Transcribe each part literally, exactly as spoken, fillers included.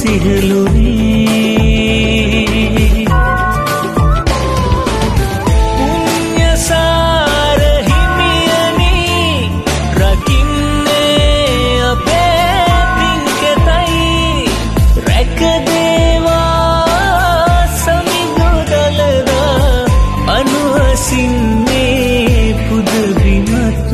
සිහළුනේ පුණ්‍යසාර හිමියනි රකින්නේ අපේ පින්කෙතයි රැකදේවා සමිඳුදලදා අනුහසින්නේ පුද බිමත්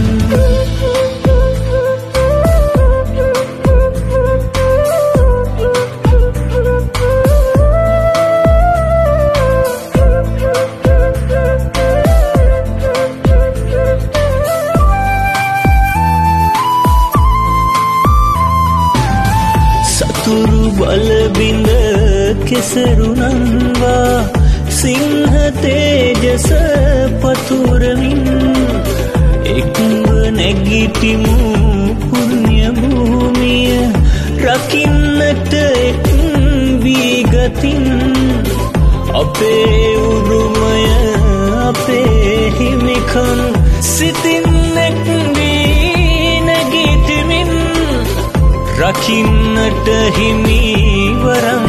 සතුරු බලබිඳ කෙසරුණන්වා සිංහ තේජස පතුරමින් එක්ව නැගිටිමු පුණ්‍ය භූමිය රකින්නට එක් වී ගතින් අපේ උරුමය අපේ හිමිකම් සිතින් එක් වී නැගිටිමින් රකින්නට හිමි වරම්